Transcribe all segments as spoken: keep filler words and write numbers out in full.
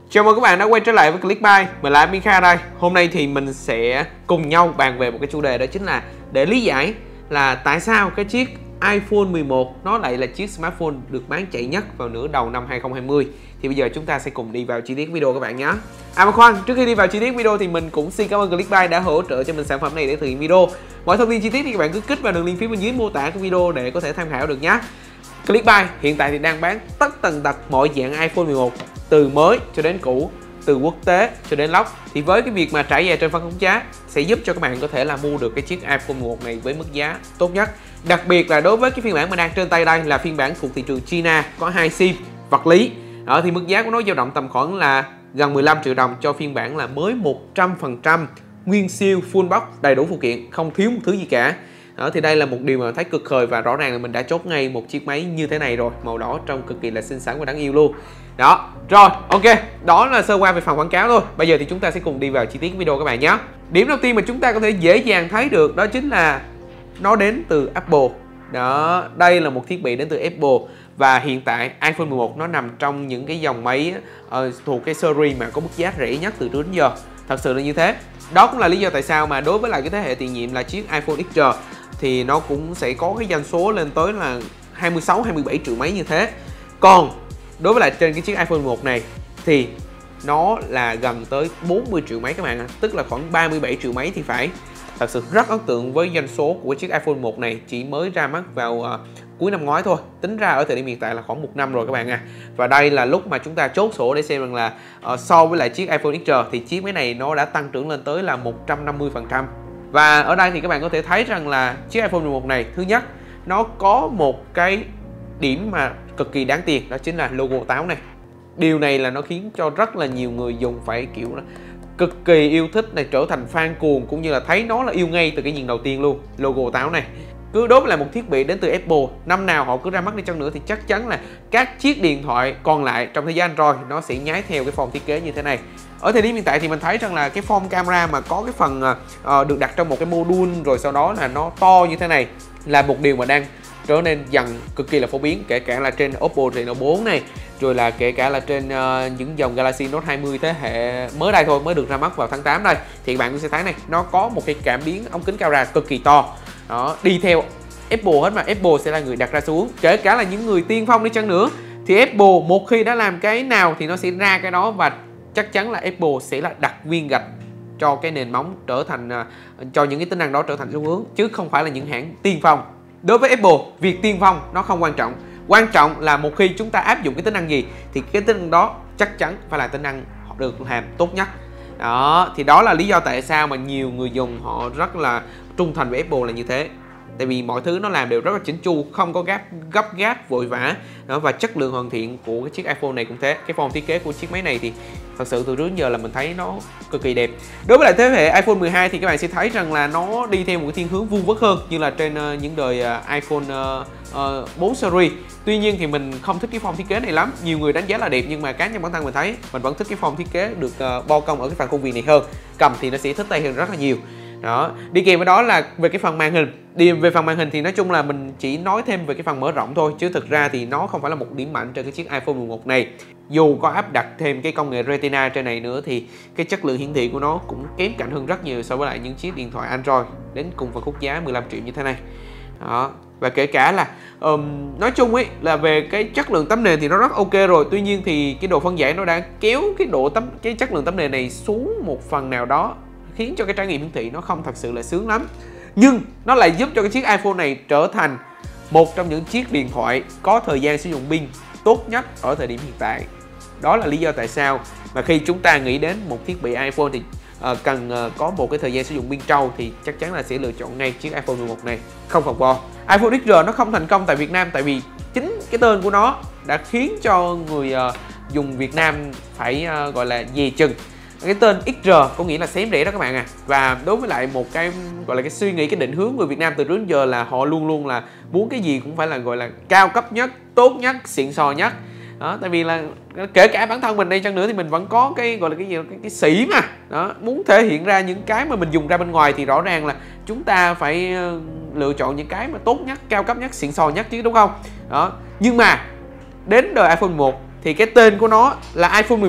Chào mừng các bạn đã quay trở lại với Clickbuy. Mình là Mika đây. Hôm nay thì mình sẽ cùng nhau bàn về một cái chủ đề, đó chính là để lý giải là tại sao cái chiếc iPhone mười một nó lại là chiếc smartphone được bán chạy nhất vào nửa đầu năm hai không hai không. Thì bây giờ chúng ta sẽ cùng đi vào chi tiết video các bạn nhé. À mà khoan, trước khi đi vào chi tiết video thì mình cũng xin cảm ơn Clickbuy đã hỗ trợ cho mình sản phẩm này để thực hiện video. Mọi thông tin chi tiết thì các bạn cứ kích vào đường link phía bên dưới mô tả của video để có thể tham khảo được nhé. Clickbuy hiện tại thì đang bán tất tần tật mọi dạng iPhone mười một, từ mới cho đến cũ, từ quốc tế cho đến lóc. Thì với cái việc mà trải dài trên phân khúc giá sẽ giúp cho các bạn có thể là mua được cái chiếc iPhone mười một này với mức giá tốt nhất. Đặc biệt là đối với cái phiên bản mà đang trên tay đây là phiên bản thuộc thị trường China, có hai sim vật lý. Ở thì mức giá của nó dao động tầm khoảng là gần mười lăm triệu đồng cho phiên bản là mới một trăm phần trăm nguyên siêu full box, đầy đủ phụ kiện, không thiếu một thứ gì cả. Đó, thì đây là một điều mà thấy cực khời và rõ ràng là mình đã chốt ngay một chiếc máy như thế này rồi, màu đỏ trông cực kỳ là xinh xắn và đáng yêu luôn. Đó, rồi, ok, đó là sơ qua về phần quảng cáo thôi. Bây giờ thì chúng ta sẽ cùng đi vào chi tiết video các bạn nhé. Điểm đầu tiên mà chúng ta có thể dễ dàng thấy được đó chính là nó đến từ Apple. Đó, đây là một thiết bị đến từ Apple. Và hiện tại iPhone mười một nó nằm trong những cái dòng máy uh, thuộc cái series mà có mức giá rẻ nhất từ trước đến giờ. Thật sự là như thế. Đó cũng là lý do tại sao mà đối với lại cái thế hệ tiền nhiệm là chiếc iPhone ích rờ thì nó cũng sẽ có cái doanh số lên tới là hai mươi sáu hai mươi bảy triệu mấy như thế. Còn đối với lại trên cái chiếc iPhone mười một này thì nó là gần tới bốn mươi triệu mấy các bạn ạ, tức là khoảng ba mươi bảy triệu mấy thì phải. Thật sự rất ấn tượng với doanh số của chiếc iPhone mười một này, chỉ mới ra mắt vào uh, cuối năm ngoái thôi. Tính ra ở thời điểm hiện tại là khoảng một năm rồi các bạn à. Và đây là lúc mà chúng ta chốt sổ để xem rằng là uh, so với lại chiếc iPhone ích rờ thì chiếc máy này nó đã tăng trưởng lên tới là một trăm năm mươi phần trăm. Và ở đây thì các bạn có thể thấy rằng là chiếc iPhone mười một này, thứ nhất, nó có một cái điểm mà cực kỳ đáng tiền, đó chính là logo táo này. Điều này là nó khiến cho rất là nhiều người dùng phải kiểu là cực kỳ yêu thích này, trở thành fan cuồng, cũng như là thấy nó là yêu ngay từ cái nhìn đầu tiên luôn. Logo táo này cứ đối với lại một thiết bị đến từ Apple, năm nào họ cứ ra mắt đi chăng nữa thì chắc chắn là các chiếc điện thoại còn lại trong thế giới Android nó sẽ nhái theo cái form thiết kế như thế này. Ở thời điểm hiện tại thì mình thấy rằng là cái form camera mà có cái phần uh, được đặt trong một cái module rồi sau đó là nó to như thế này là một điều mà đang trở nên dần cực kỳ là phổ biến, kể cả là trên Oppo Reno bốn này, rồi là kể cả là trên uh, những dòng Galaxy Note hai mươi thế hệ mới đây thôi, mới được ra mắt vào tháng tám đây, thì các bạn cũng sẽ thấy này, nó có một cái cảm biến ống kính camera cực kỳ to. Đó, đi theo Apple hết mà, Apple sẽ là người đặt ra xu hướng, kể cả là những người tiên phong đi chăng nữa thì Apple một khi đã làm cái nào thì nó sẽ ra cái đó, và chắc chắn là Apple sẽ là đặt viên gạch cho cái nền móng trở thành uh, cho những cái tính năng đó trở thành xu hướng, chứ không phải là những hãng tiên phong. Đối với Apple, việc tiên phong nó không quan trọng, quan trọng là một khi chúng ta áp dụng cái tính năng gì thì cái tính năng đó chắc chắn phải là tính năng được làm tốt nhất. Đó, thì đó là lý do tại sao mà nhiều người dùng họ rất là trung thành với Apple là như thế. Tại vì mọi thứ nó làm đều rất là chỉnh chu, không có gấp gấp gáp vội vã. Đó, và chất lượng hoàn thiện của cái chiếc iPhone này cũng thế. Cái form thiết kế của chiếc máy này thì thật sự từ trước đến giờ là mình thấy nó cực kỳ đẹp. Đối với lại thế hệ iPhone mười hai thì các bạn sẽ thấy rằng là nó đi theo một cái thiên hướng vuông vức hơn như là trên uh, những đời uh, iPhone uh, uh, bốn series. Tuy nhiên thì mình không thích cái form thiết kế này lắm. Nhiều người đánh giá là đẹp nhưng mà cá nhân bản thân mình thấy mình vẫn thích cái form thiết kế được uh, bo cong ở cái phần khuôn viền này hơn. Cầm thì nó sẽ thích tay hơn rất là nhiều. Đó, đi kèm với đó là về cái phần màn hình. Đi về phần màn hình thì nói chung là mình chỉ nói thêm về cái phần mở rộng thôi, chứ thực ra thì nó không phải là một điểm mạnh trên cái chiếc iPhone mười một này. Dù có áp đặt thêm cái công nghệ Retina trên này nữa thì cái chất lượng hiển thị của nó cũng kém cạnh hơn rất nhiều so với lại những chiếc điện thoại Android đến cùng phân khúc giá mười lăm triệu như thế này. Đó, và kể cả là um, nói chung ấy là về cái chất lượng tấm nền thì nó rất ok rồi, tuy nhiên thì cái độ phân giải nó đã kéo cái độ tấm cái chất lượng tấm nền này xuống một phần nào đó, khiến cho cái trải nghiệm hiển thị nó không thật sự là sướng lắm. Nhưng nó lại giúp cho cái chiếc iPhone này trở thành một trong những chiếc điện thoại có thời gian sử dụng pin tốt nhất ở thời điểm hiện tại. Đó là lý do tại sao mà khi chúng ta nghĩ đến một thiết bị iPhone thì uh, cần uh, có một cái thời gian sử dụng pin trâu thì chắc chắn là sẽ lựa chọn ngay chiếc iPhone mười một này, không phòng bo. iPhone ích rờ nó không thành công tại Việt Nam tại vì chính cái tên của nó đã khiến cho người uh, dùng Việt Nam phải uh, gọi là dè chừng. Cái tên ích rờ có nghĩa là xém rẻ đó các bạn à. Và đối với lại một cái gọi là cái suy nghĩ, cái định hướng người Việt Nam từ trước đến giờ là họ luôn luôn là muốn cái gì cũng phải là gọi là cao cấp nhất, tốt nhất, xịn sò nhất. Đó, tại vì là kể cả bản thân mình đây chăng nữa thì mình vẫn có cái gọi là cái gì cái, cái sĩ mà. Đó, muốn thể hiện ra những cái mà mình dùng ra bên ngoài thì rõ ràng là chúng ta phải lựa chọn những cái mà tốt nhất, cao cấp nhất, xịn sò nhất chứ, đúng không? Đó. Nhưng mà đến đời iPhone mười một thì cái tên của nó là iPhone mười một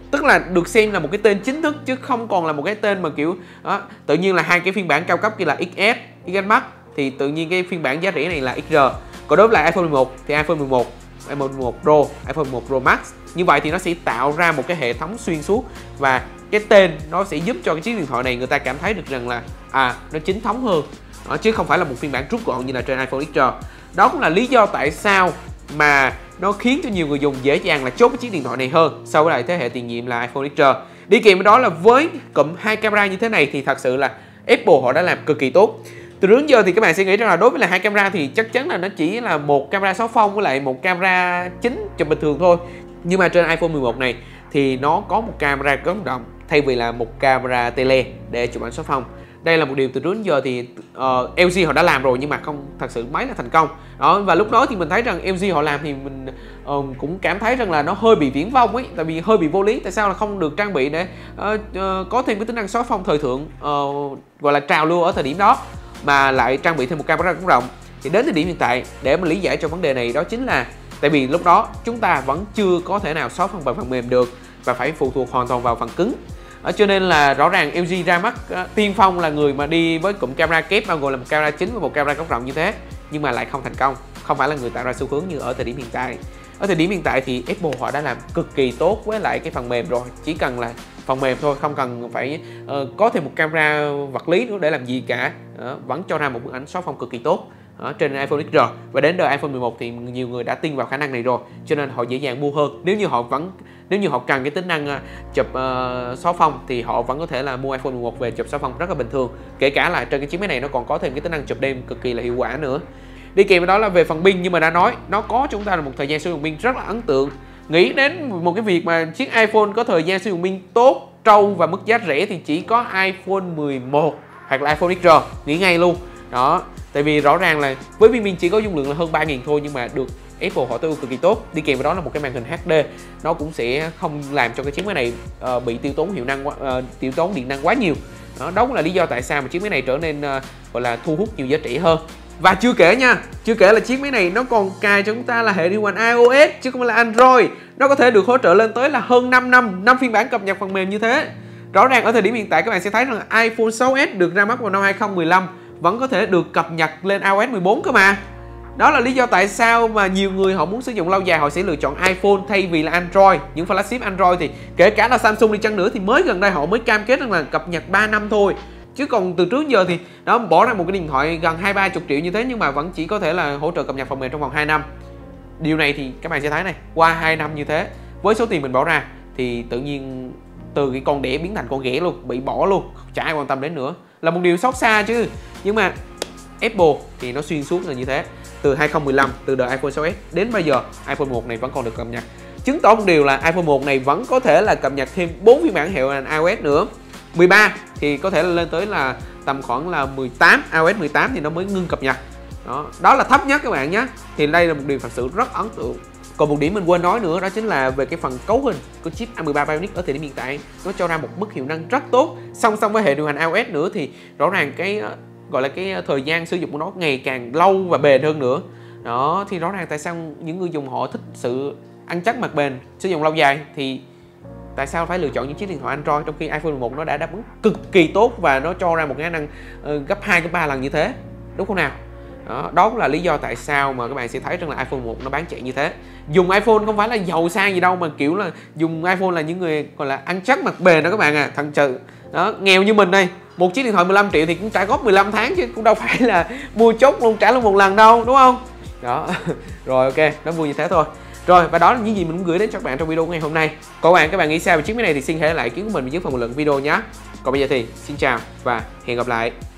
tức là được xem là một cái tên chính thức chứ không còn là một cái tên mà kiểu đó, tự nhiên là hai cái phiên bản cao cấp kia là ích ét, ích ét Max thì tự nhiên cái phiên bản giá rẻ này là ích rờ. Còn đối với lại iPhone mười một thì iPhone mười một, iPhone mười một Pro, iPhone mười một Pro Max, như vậy thì nó sẽ tạo ra một cái hệ thống xuyên suốt và cái tên nó sẽ giúp cho cái chiếc điện thoại này người ta cảm thấy được rằng là à nó chính thống hơn đó, chứ không phải là một phiên bản rút gọn như là trên iPhone ích rờ. Đó cũng là lý do tại sao mà nó khiến cho nhiều người dùng dễ dàng là chốt cái chiếc điện thoại này hơn so với lại thế hệ tiền nhiệm là iPhone ích rờ. Đi kèm với đó là với cụm hai camera như thế này thì thật sự là Apple họ đã làm cực kỳ tốt. Từ trước đến giờ thì các bạn sẽ nghĩ rằng là đối với là hai camera thì chắc chắn là nó chỉ là một camera sáu phông với lại một camera chính chụp bình thường thôi. Nhưng mà trên iPhone mười một này thì nó có một camera cấn động thay vì là một camera tele để chụp ảnh sáu phông. Đây là một điều từ trước đến giờ thì uh, lờ giê họ đã làm rồi nhưng mà không thật sự mấy là thành công. Đó, và lúc đó thì mình thấy rằng lờ giê họ làm thì mình uh, cũng cảm thấy rằng là nó hơi bị viển vông ấy, tại vì hơi bị vô lý. Tại sao là không được trang bị để uh, uh, có thêm cái tính năng xóa phông thời thượng uh, gọi là trào lưu ở thời điểm đó mà lại trang bị thêm một camera cấn động. Thì đến thời điểm hiện tại để mà lý giải cho vấn đề này đó chính là tại vì lúc đó chúng ta vẫn chưa có thể nào xóa phông bằng phần mềm được và phải phụ thuộc hoàn toàn vào phần cứng. Ở cho nên là rõ ràng lờ giê ra mắt uh, tiên phong là người mà đi với cụm camera kép bao gồm là một camera chính và một camera cấn rộng như thế, nhưng mà lại không thành công, không phải là người tạo ra xu hướng như ở thời điểm hiện tại. Ở thời điểm hiện tại thì Apple họ đã làm cực kỳ tốt với lại cái phần mềm rồi, chỉ cần là phần mềm thôi, không cần phải uh, có thêm một camera vật lý nữa để làm gì cả, uh, vẫn cho ra một bức ảnh xóa phông cực kỳ tốt ở trên iPhone ích rờ. Và đến đời iPhone mười một thì nhiều người đã tin vào khả năng này rồi, cho nên họ dễ dàng mua hơn. Nếu như họ vẫn nếu như họ cần cái tính năng chụp uh, xóa phông thì họ vẫn có thể là mua iPhone mười một về chụp xóa phông rất là bình thường. Kể cả là trên cái chiếc máy này nó còn có thêm cái tính năng chụp đêm cực kỳ là hiệu quả nữa. Đi kèm với đó là về phần pin, nhưng mà đã nói nó có chúng ta là một thời gian sử dụng pin rất là ấn tượng. Nghĩ đến một cái việc mà chiếc iPhone có thời gian sử dụng pin tốt, trâu và mức giá rẻ thì chỉ có iPhone mười một hoặc là iPhone ích rờ, nghĩ ngay luôn. Đó, tại vì rõ ràng là với viên pin chỉ có dung lượng là hơn ba nghìn thôi nhưng mà được Apple họ tối ưu cực kỳ tốt. Đi kèm với đó là một cái màn hình hát đê, nó cũng sẽ không làm cho cái chiếc máy này uh, bị tiêu tốn hiệu năng uh, tiêu tốn điện năng quá nhiều. Đó, đó cũng là lý do tại sao mà chiếc máy này trở nên uh, gọi là thu hút nhiều giá trị hơn. Và chưa kể nha, chưa kể là chiếc máy này nó còn cài cho chúng ta là hệ điều hành iOS chứ không phải là Android. Nó có thể được hỗ trợ lên tới là hơn năm năm, năm phiên bản cập nhật phần mềm như thế. Rõ ràng ở thời điểm hiện tại các bạn sẽ thấy rằng iPhone sáu ét được ra mắt vào năm hai không một lăm vẫn có thể được cập nhật lên iOS mười bốn cơ mà. Đó là lý do tại sao mà nhiều người họ muốn sử dụng lâu dài họ sẽ lựa chọn iPhone thay vì là Android. Những flagship Android thì kể cả là Samsung đi chăng nữa thì mới gần đây họ mới cam kết rằng là cập nhật ba năm thôi. Chứ còn từ trước giờ thì đó bỏ ra một cái điện thoại gần hai ba chục triệu như thế nhưng mà vẫn chỉ có thể là hỗ trợ cập nhật phần mềm trong vòng hai năm. Điều này thì các bạn sẽ thấy này, qua hai năm như thế với số tiền mình bỏ ra thì tự nhiên từ cái con đẻ biến thành con ghẻ luôn, bị bỏ luôn, chả ai quan tâm đến nữa, là một điều xót xa chứ. Nhưng mà Apple thì nó xuyên suốt là như thế. Từ hai không một lăm, từ đời iPhone sáu ét đến bây giờ iPhone một này vẫn còn được cập nhật, chứng tỏ một điều là iPhone một này vẫn có thể là cập nhật thêm bốn phiên bản hiệu hành iOS nữa. mười ba thì có thể là lên tới là tầm khoảng là mười tám, iOS mười tám thì nó mới ngưng cập nhật. Đó, đó là thấp nhất các bạn nhé. Thì đây là một điều thật sự rất ấn tượng. Còn một điểm mình quên nói nữa đó chính là về cái phần cấu hình của chip A mười ba Bionic ở thời điểm hiện tại, nó cho ra một mức hiệu năng rất tốt. Song song với hệ điều hành iOS nữa thì rõ ràng cái gọi là cái thời gian sử dụng của nó ngày càng lâu và bền hơn nữa. Đó, thì rõ ràng tại sao những người dùng họ thích sự ăn chắc mặt bền, sử dụng lâu dài thì tại sao phải lựa chọn những chiếc điện thoại Android trong khi iPhone mười một nó đã đáp ứng cực kỳ tốt và nó cho ra một khả năng uh, gấp hai, gấp ba lần như thế, đúng không nào? Đó, đó cũng là lý do tại sao mà các bạn sẽ thấy rằng là iPhone một nó bán chạy như thế. Dùng iPhone không phải là giàu sang gì đâu mà kiểu là dùng iPhone là những người gọi là ăn chắc mặt bền đó các bạn à, thật sự. Đó, nghèo như mình đây, một chiếc điện thoại mười lăm triệu thì cũng trả góp mười lăm tháng chứ cũng đâu phải là mua chốt luôn trả luôn một lần đâu, đúng không? Đó, rồi ok, nó vui như thế thôi. Rồi, và đó là những gì mình muốn gửi đến cho các bạn trong video ngày hôm nay. Còn các bạn, các bạn nghĩ sao về chiếc máy này thì xin hãy lại ý kiến của mình dưới phần bình luận video nhé. Còn bây giờ thì xin chào và hẹn gặp lại.